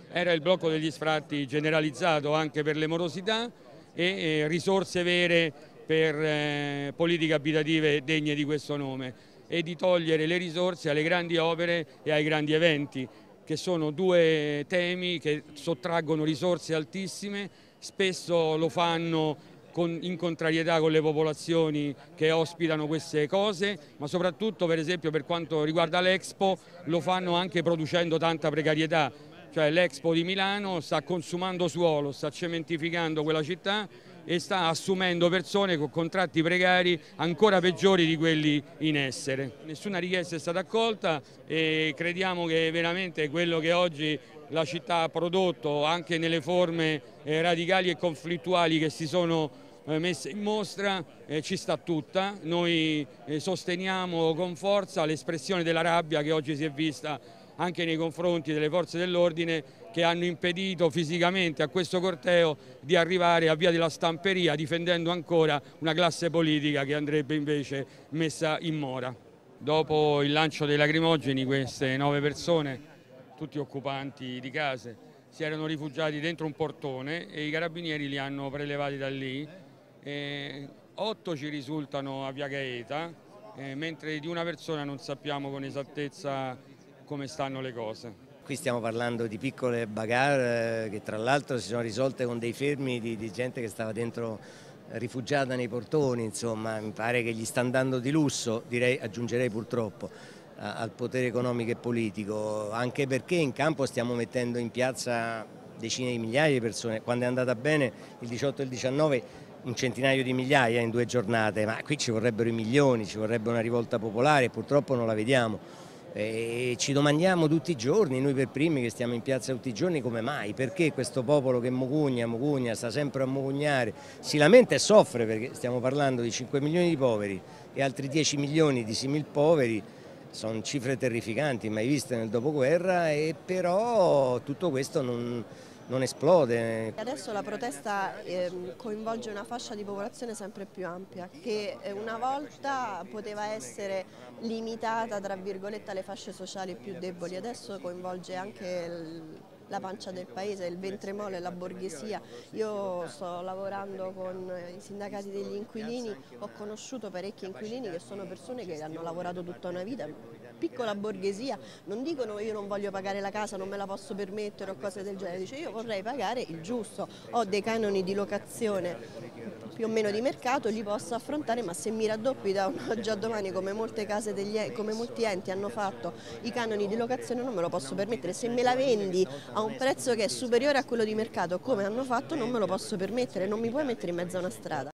Era il blocco degli sfratti generalizzato anche per le morosità e risorse vere per politiche abitative degne di questo nome, e di togliere le risorse alle grandi opere e ai grandi eventi, che sono due temi che sottraggono risorse altissime. Spesso lo fanno in contrarietà con le popolazioni che ospitano queste cose, ma soprattutto, per esempio, per quanto riguarda l'Expo, lo fanno anche producendo tanta precarietà. Cioè l'Expo di Milano sta consumando suolo, sta cementificando quella città e sta assumendo persone con contratti precari ancora peggiori di quelli in essere. Nessuna richiesta è stata accolta e crediamo che veramente quello che oggi la città ha prodotto, anche nelle forme radicali e conflittuali che si sono messe in mostra, ci sta tutta. Noi sosteniamo con forza l'espressione della rabbia che oggi si è vista anche nei confronti delle forze dell'ordine, che hanno impedito fisicamente a questo corteo di arrivare a Via della Stamperia, difendendo ancora una classe politica che andrebbe invece messa in mora. Dopo il lancio dei lacrimogeni, queste 9 persone, tutti occupanti di case, si erano rifugiati dentro un portone e i carabinieri li hanno prelevati da lì. 8 ci risultano a Via Gaeta, mentre di una persona non sappiamo con esattezza come stanno le cose. Qui stiamo parlando di piccole bagarre che tra l'altro si sono risolte con dei fermi di gente che stava dentro rifugiata nei portoni, insomma mi pare che gli sta andando di lusso, direi, aggiungerei purtroppo, al potere economico e politico, anche perché in campo stiamo mettendo in piazza decine di migliaia di persone. Quando è andata bene il 18 e il 19 un centinaio di migliaia in 2 giornate, ma qui ci vorrebbero i milioni, ci vorrebbe una rivolta popolare e purtroppo non la vediamo. E ci domandiamo tutti i giorni, noi per primi che stiamo in piazza tutti i giorni, come mai, perché questo popolo che mogugna, sta sempre a mogugnare, si lamenta e soffre, perché stiamo parlando di 5 milioni di poveri e altri 10 milioni di simil poveri, sono cifre terrificanti mai viste nel dopoguerra, e però tutto questo non esplode. Adesso la protesta coinvolge una fascia di popolazione sempre più ampia, che una volta poteva essere limitata tra virgolette alle fasce sociali più deboli, adesso coinvolge anche la pancia del paese, il ventre molle, la borghesia. Io sto lavorando con i sindacati degli inquilini, ho conosciuto parecchi inquilini che sono persone che hanno lavorato tutta una vita, piccola borghesia, non dicono io non voglio pagare la casa, non me la posso permettere o cose del genere, dice io vorrei pagare il giusto, ho dei canoni di locazione più o meno di mercato, li posso affrontare, ma se mi raddoppi da oggi a domani, come molte case come molti enti hanno fatto, i canoni di locazione non me lo posso permettere. Se me la vendi a un prezzo che è superiore a quello di mercato, come hanno fatto, non me lo posso permettere, non mi puoi mettere in mezzo a una strada.